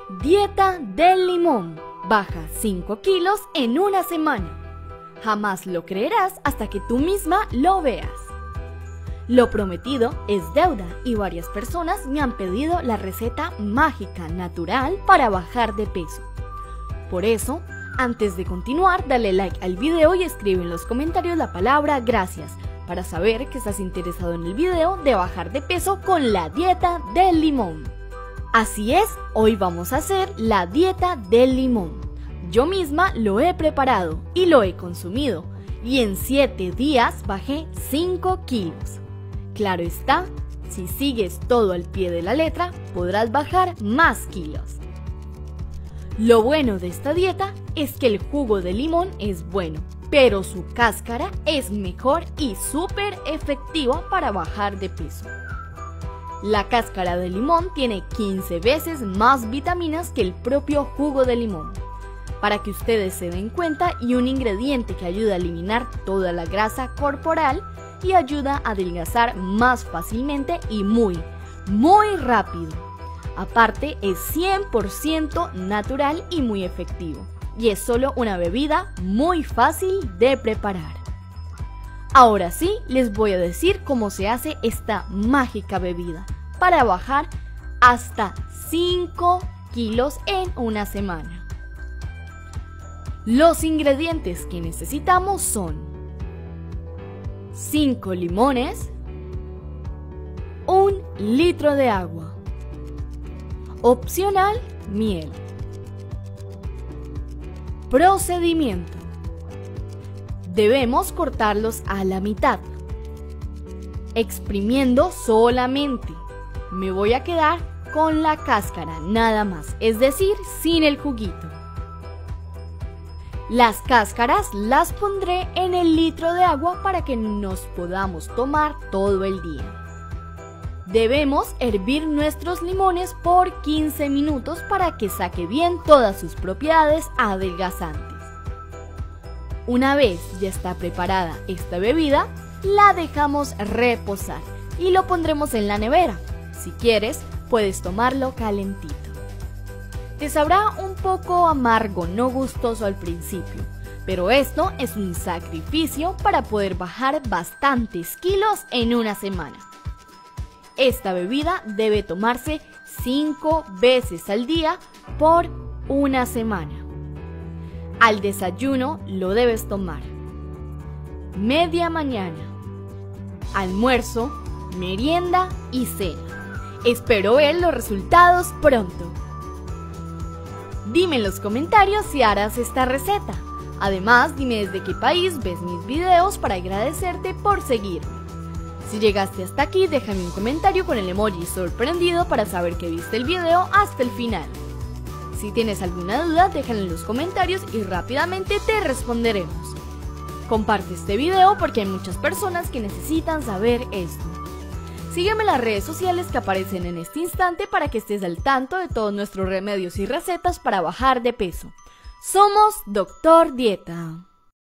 Dieta del limón. Baja 5 kilos en una semana. Jamás lo creerás hasta que tú misma lo veas. Lo prometido es deuda y varias personas me han pedido la receta mágica natural para bajar de peso. Por eso, antes de continuar, dale like al video y escribe en los comentarios la palabra gracias para saber que estás interesado en el video de bajar de peso con la dieta del limón. Así es, hoy vamos a hacer la dieta del limón. Yo misma lo he preparado y lo he consumido y en 7 días bajé 5 kilos. Claro está, si sigues todo al pie de la letra, podrás bajar más kilos. Lo bueno de esta dieta es que el jugo de limón es bueno, pero su cáscara es mejor y súper efectiva para bajar de peso. La cáscara de limón tiene 15 veces más vitaminas que el propio jugo de limón. Para que ustedes se den cuenta, y un ingrediente que ayuda a eliminar toda la grasa corporal y ayuda a adelgazar más fácilmente y muy rápido. Aparte, es 100% natural y muy efectivo. Y es solo una bebida muy fácil de preparar. Ahora sí, les voy a decir cómo se hace esta mágica bebida para bajar hasta 5 kilos en una semana. Los ingredientes que necesitamos son 5 limones, 1 litro de agua, opcional miel. Procedimiento: debemos cortarlos a la mitad, exprimiendo solamente. Me voy a quedar con la cáscara nada más, es decir, sin el juguito. Las cáscaras las pondré en el litro de agua para que nos podamos tomar todo el día. Debemos hervir nuestros limones por 15 minutos para que saque bien todas sus propiedades adelgazantes. Una vez ya está preparada esta bebida, la dejamos reposar y lo pondremos en la nevera. Si quieres, puedes tomarlo calentito. Te sabrá un poco amargo, no gustoso al principio, pero esto es un sacrificio para poder bajar bastantes kilos en una semana. Esta bebida debe tomarse 5 veces al día por una semana. Al desayuno lo debes tomar, media mañana, almuerzo, merienda y cena. Espero ver los resultados pronto. Dime en los comentarios si harás esta receta. Además, dime desde qué país ves mis videos para agradecerte por seguirme. Si llegaste hasta aquí, déjame un comentario con el emoji sorprendido para saber que viste el video hasta el final. Si tienes alguna duda, déjala en los comentarios y rápidamente te responderemos. Comparte este video porque hay muchas personas que necesitan saber esto. Sígueme en las redes sociales que aparecen en este instante para que estés al tanto de todos nuestros remedios y recetas para bajar de peso. Somos Dr. Dieta.